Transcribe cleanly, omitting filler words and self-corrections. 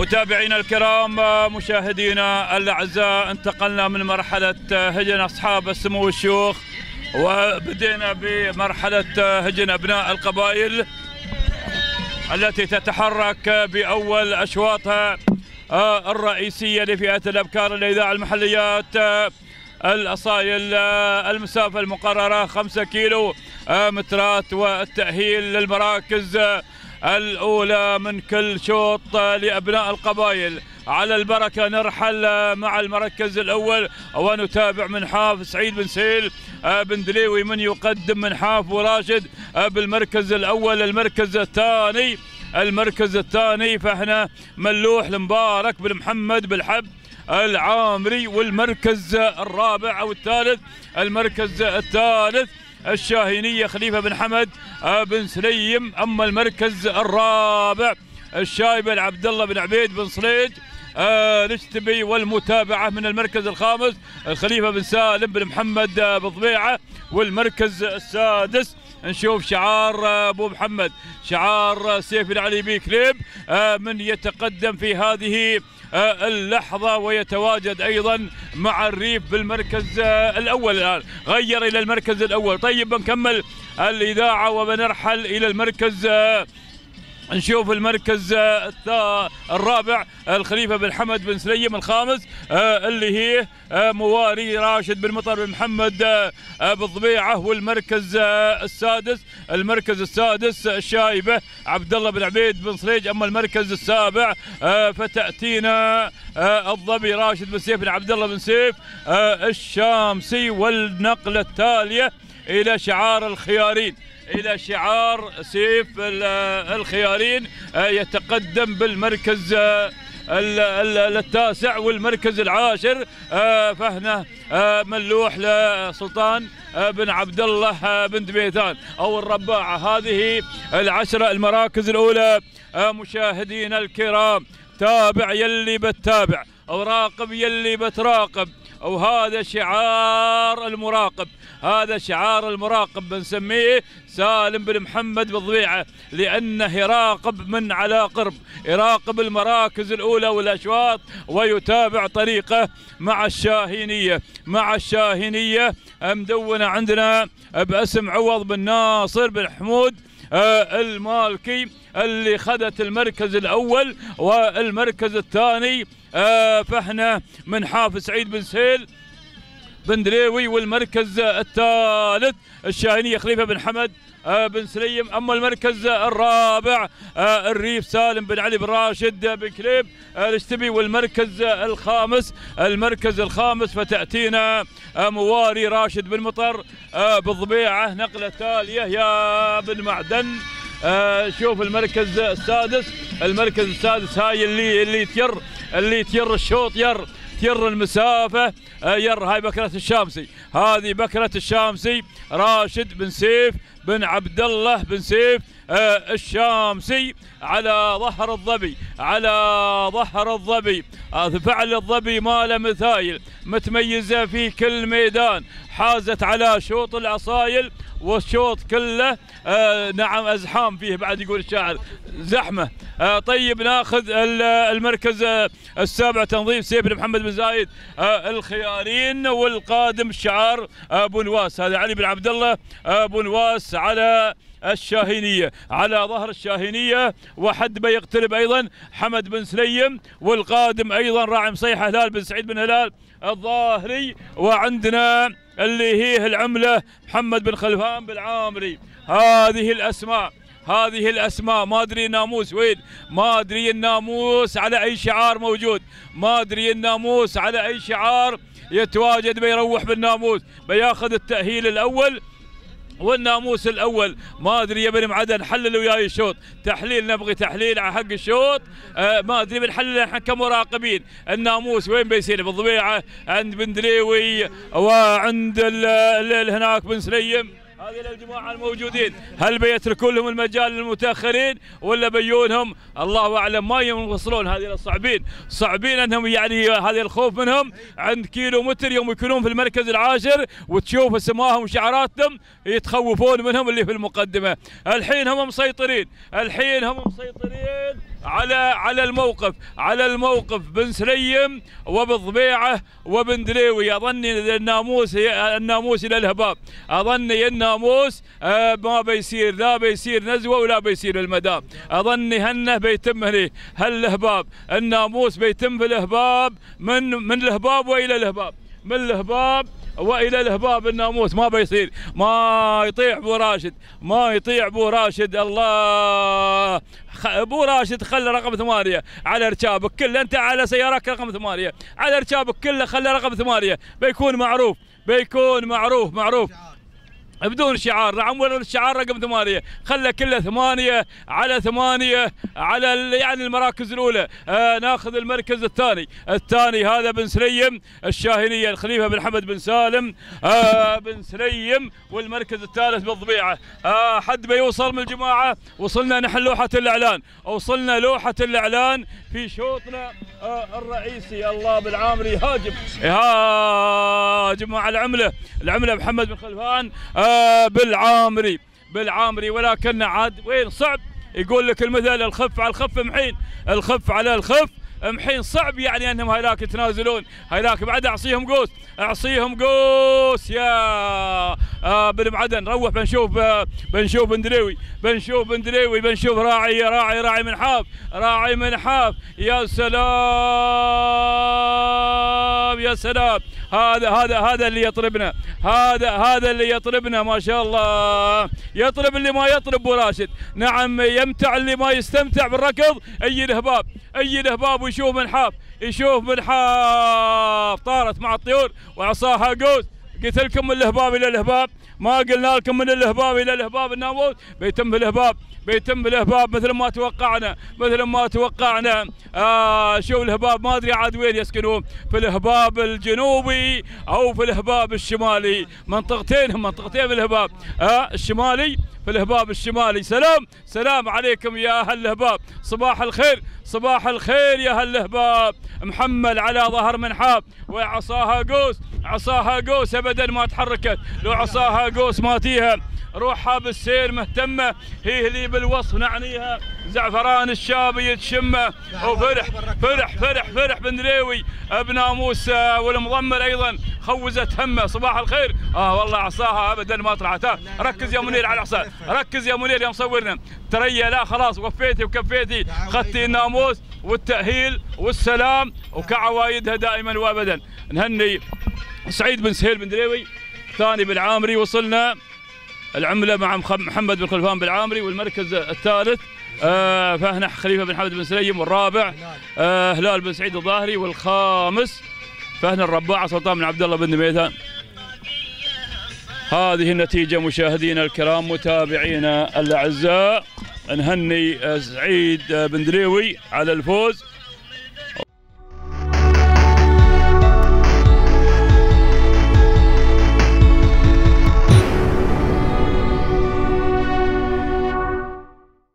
متابعينا الكرام، مشاهدينا الاعزاء، انتقلنا من مرحله هجن اصحاب السمو والشيوخ وبدينا بمرحله هجن ابناء القبائل التي تتحرك باول اشواطها الرئيسيه لفئه الابكار الاذاعه المحليات الاصايل. المسافه المقرره 5 كيلو مترات، والتاهيل للمراكز الأولى من كل شوط لأبناء القبائل. على البركة نرحل مع المركز الأول ونتابع منحاف سعيد بن سهيل بن دليوي من يقدم منحاف وراشد بالمركز الأول. المركز الثاني فهنا ملوح المبارك بن محمد بالحب العامري، والمركز الرابع أو الثالث المركز الثالث الشاهينية خليفة بن حمد بن سليم. أما المركز الرابع الشايبة عبد الله بن عبيد بن صليج الاشتبي، والمتابعة من المركز الخامس الخليفة بن سالم بن محمد بضبيعة. والمركز السادس نشوف شعار أبو محمد، شعار سيف بن علي بيكليب من يتقدم في هذه اللحظة ويتواجد أيضا مع الريف بالمركز الأول. الآن غير إلى المركز الأول. طيب بنكمل الإذاعة وبنرحل إلى المركز، نشوف المركز الرابع الخليفة بن حمد بن سليم. الخامس اللي هي مواري راشد بن مطر بن محمد بالضبيعة. والمركز السادس الشايبة عبد الله بن عبيد بن صليج. أما المركز السابع فتأتينا الظبي راشد بن سيف بن عبد الله بن سيف الشامسي. والنقلة التالية إلى شعار الخيارين، إلى شعار سيف الخيارين يتقدم بالمركز التاسع. والمركز العاشر فهنا ملوح لسلطان بن عبد الله بن دبيثان أو الرباعة. هذه العشرة المراكز الأولى. مشاهدينا الكرام، تابع يلي بتتابع أو راقب يلي بتراقب، أو هذا شعار المراقب. هذا شعار المراقب بنسميه سالم بن محمد بالضبيعة، لأنه يراقب من على قرب، يراقب المراكز الأولى والأشواط ويتابع طريقه مع الشاهينية مدونة عندنا باسم عوض بن ناصر بن حمود المالكي اللي خذت المركز الأول. والمركز الثاني فهنا منحاف سعيد بن سهيل بن دليوي. والمركز الثالث الشاهينية خليفة بن حمد بن سليم. أما المركز الرابع الريف سالم بن علي بن راشد بن كليب الاشتبي. والمركز الخامس فتأتينا مواري راشد بن مطر بالضبيعة. نقلة تالية يا بن معدن. شوف المركز السادس هاي اللي تير الشوط، ير المسافة، هاي بكرة الشامسي. هذه بكرة الشامسي راشد بن سيف بن عبد الله بن سيف الشامسي على ظهر الظبي. فعل الظبي ما له مثايل، متميزة في كل ميدان، حازت على شوط الأصايل والشوط كله نعم أزحام فيه بعد يقول الشاعر زحمة. طيب ناخذ المركز السابع تنظيف سيف بن محمد بن زايد الخيارين. والقادم الشعار أبو نواس، هذا علي بن عبد الله أبو نواس على الشاهينية، على ظهر الشاهينية. وحد بيقترب أيضا حمد بن سليم. والقادم أيضا راعي مصيحة هلال بن سعيد بن هلال الظاهري. وعندنا اللي هي العملة محمد بن خلفان بالعامري. هذه الأسماء ما أدري الناموس وين، ما أدري الناموس على أي شعار موجود، ما أدري الناموس على أي شعار يتواجد. بيروح بالناموس بياخذ التأهيل الأول والناموس الأول. ما أدري يا بني معدن حللوا وياي الشوط، تحليل نبغي تحليل على حق الشوط. ما أدري بنحلل احنا كمراقبين. الناموس وين بيصير؟ بالضبيعة عند بن دليوي وعند هناك بن سليم. هذه الجماعة الموجودين هل بيتركون لهم المجال للمتأخرين ولا بيونهم؟ الله أعلم. ما يوصلون هذه صعبين أنهم يعني هذا الخوف منهم عند كيلو متر يوم يكونون في المركز العاشر وتشوف اسمائهم وشعاراتهم يتخوفون منهم اللي في المقدمة. الحين هم مسيطرين على الموقف بن سليم وبالضبيعه وبن دليوي. اظني الناموس الى الهباب، اظني الناموس ما بيصير، لا بيصير نزوه ولا بيصير المدام، اظني هنه بيتم هني هالهباب، الناموس بيتم في الهباب من الهباب والى الهباب، من الهباب والى الهباب الناموس ما بيصير، ما يطيع ابو راشد، ما يطيع ابو راشد. الله ابو راشد خلى رقم 8 على ركابك كله، انت على سيارك رقم 8 على ركابك كله خلى رقم 8 بيكون معروف، بيكون معروف بدون شعار. نعم ولا الشعار رقم 8 خلى كله 8 على 8 على يعني المراكز الاولى. ناخذ المركز الثاني هذا بن سليم الشاهينيه الخليفه بن حمد بن سالم بن سليم، والمركز الثالث بالضبيعه. حد بيوصل من الجماعه. وصلنا نحن لوحه الاعلان، وصلنا لوحه الاعلان في شوطنا الرئيسي. الله بالعامري يهاجم مع العمله محمد بن خلفان بالعامري ولكن عاد وين صعب. يقول لك المثل الخف على الخف محين، الخف على الخف محين. صعب يعني انهم هيلاك يتنازلون، هيلاك بعد اعصيهم قوس يا بن معدن. روح بنشوف بن دليوي، بنشوف راعي من حاف. يا سلام هذا اللي يطربنا، هذا اللي يطربنا ما شاء الله. يطرب اللي ما يطرب ابو راشد، نعم يمتع اللي ما يستمتع بالركض. اي الهباب ويشوف من حاف طارت مع الطيور وعصاها قوس. قلت لكم من الهباب الى الهباب، ما قلنا لكم من الهباب الى الهباب. الناموس بيتم بالهباب مثل ما توقعنا. شوف الهباب ما ادري عاد وين يسكنون، في الهباب الجنوبي او في الهباب الشمالي، منطقتين بالهباب الشمالي، في الهباب الشمالي. سلام عليكم يا اهل الهباب، صباح الخير يا اهل الهباب. محمل على ظهر منحاب وعصاها قوس ابدا ما تحركت، لو عصاها قوس ما تيها. روحها بالسير مهتمه، هي اللي بالوصف نعنيها. زعفران الشاب يتشمه وفرح بن دليوي بناموس والمضمر ايضا خوزت همه. صباح الخير. والله عصاها ابدا ما طلعت. ركز يا منير على العصا، ركز يا منير يا مصورنا. تريا لا خلاص وفيتي وكفيتي، خذتي الناموس والتاهيل والسلام وكعوايدها دائما وابدا. نهني سعيد بن سهيل بن دليوي الثاني بالعامري. وصلنا العمله مع محمد بن خلفان بالعامري، والمركز الثالث فهنح خليفه بن حمد بن سليم، والرابع هلال بن سعيد الظاهري، والخامس فهن الرباعه سلطان بن عبد الله بن دميثان. هذه النتيجه مشاهدينا الكرام متابعينا الاعزاء. نهني سعيد بن دليوي على الفوز.